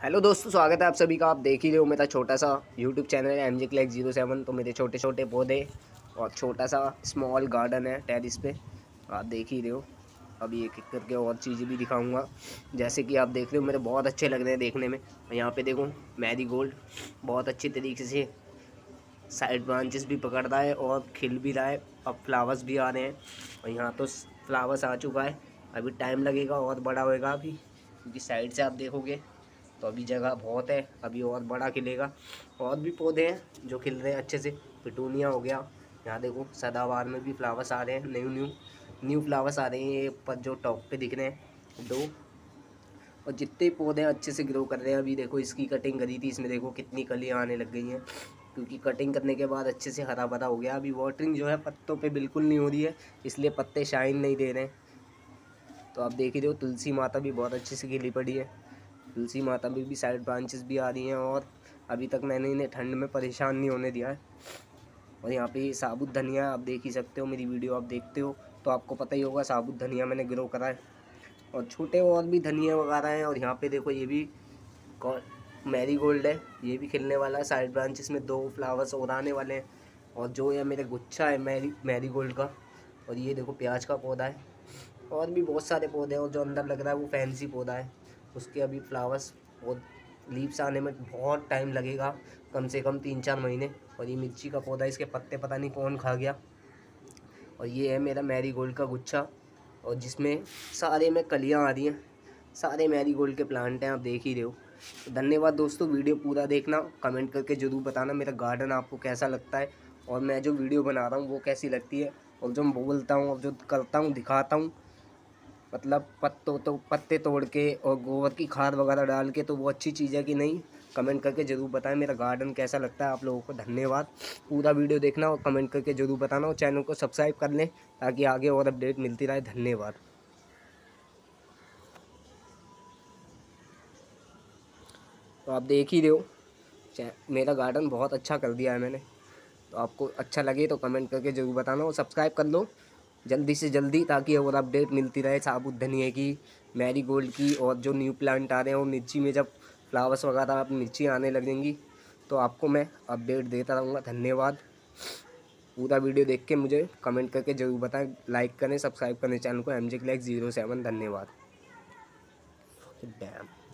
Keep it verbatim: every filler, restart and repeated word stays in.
Hello दोस्तों, स्वागत है आप सभी का। आप देख ही रहे हो मेरा छोटा सा यूट्यूब चैनल है M J Clack zero seven. तो मेरे छोटे छोटे पौधे और छोटा सा स्मॉल गार्डन है टेरिस पे, आप देख ही रहे हो। अभी एक एक करके और चीज़ें भी दिखाऊंगा। जैसे कि आप देख रहे हो, मेरे बहुत अच्छे लग रहे हैं देखने में। यहाँ पे देखो, मैरी गोल्ड बहुत अच्छे तरीके से साइड ब्रांचेस भी पकड़ रहा है और खिल भी रहा है। अब फ्लावर्स भी आ रहे हैं और यहाँ तो फ्लावर्स आ चुका है। अभी टाइम लगेगा और बड़ा होएगा अभी, क्योंकि साइड से आप देखोगे तो अभी जगह बहुत है, अभी और बड़ा खिलेगा। और भी पौधे हैं जो खिल रहे हैं अच्छे से। पिटूनिया हो गया, यहाँ देखो सदाबहार में भी फ्लावर्स आ रहे हैं। न्यू न्यू न्यू फ्लावर्स आ रहे हैं ये पर जो टॉप पे दिख रहे हैं दो। और जितने पौधे अच्छे से ग्रो कर रहे हैं। अभी देखो इसकी कटिंग करी थी, इसमें देखो कितनी कलियाँ आने लग गई हैं, क्योंकि कटिंग करने के बाद अच्छे से हरा भरा हो गया। अभी वाटरिंग जो है पत्तों पे बिल्कुल नहीं हो रही है, इसलिए पत्ते शाइन नहीं दे रहे हैं। तो आप देख ही रहे हो, तुलसी माता भी बहुत अच्छे से खिली पड़ी है। तुलसी माता में भी साइड ब्रांचेस भी आ रही हैं और अभी तक मैंने इन्हें ठंड में परेशान नहीं होने दिया है। और यहाँ पे साबुत धनिया आप देख ही सकते हो, मेरी वीडियो आप देखते हो तो आपको पता ही होगा साबुत धनिया मैंने ग्रो करा है। और छोटे और भी धनिया वगैरह हैं। और यहाँ पे देखो ये भी मैरी गोल्ड है, ये भी खिलने वाला है। साइड ब्रांचेस में दो फ्लावर्स और आने वाले हैं। और जो ये मेरे गुच्छा है मैरी मैरी गोल्ड का, और ये देखो प्याज का पौधा है। और भी बहुत सारे पौधे हैं, और जो अंदर लग रहा है वो फैंसी पौधा है, उसके अभी फ्लावर्स और लीव्स आने में बहुत टाइम लगेगा, कम से कम तीन चार महीने। और ये मिर्ची का पौधा है, इसके पत्ते पता नहीं कौन खा गया। और ये है मेरा मैरीगोल्ड का गुच्छा, और जिसमें सारे में कलियां आ रही हैं। सारे मैरीगोल्ड के प्लांट हैं, आप देख ही रहे हो। तो धन्यवाद दोस्तों, वीडियो पूरा देखना, कमेंट करके ज़रूर बताना मेरा गार्डन आपको कैसा लगता है, और मैं जो वीडियो बना रहा हूँ वो कैसी लगती है। और जो मैं बोलता हूँ और जो करता हूँ दिखाता हूँ, मतलब पत्तों तो पत्ते तोड़ के और गोबर की खाद वगैरह डाल के, तो वो अच्छी चीज़ है कि नहीं, कमेंट करके ज़रूर बताएं मेरा गार्डन कैसा लगता है आप लोगों को। धन्यवाद, पूरा वीडियो देखना और कमेंट करके ज़रूर बताना, और चैनल को सब्सक्राइब कर लें ताकि आगे और अपडेट मिलती रहे। धन्यवाद। तो आप देख ही रहे हो, मेरा गार्डन बहुत अच्छा कर दिया है मैंने। तो आपको अच्छा लगे तो कमेंट करके ज़रूर बताना और सब्सक्राइब कर लो जल्दी से जल्दी, ताकि और अपडेट मिलती रहे साबुत धनिया की, मैरीगोल्ड की, और जो न्यू प्लांट आ रहे हैं। और मिर्ची में जब फ्लावर्स वगैरह आप मिर्ची आने लगेंगी तो आपको मैं अपडेट देता रहूँगा। धन्यवाद। पूरा वीडियो देख के मुझे कमेंट करके ज़रूर बताएं, लाइक करें, सब्सक्राइब करें चैनल को M J Clack zero seven. धन्यवाद। डैम।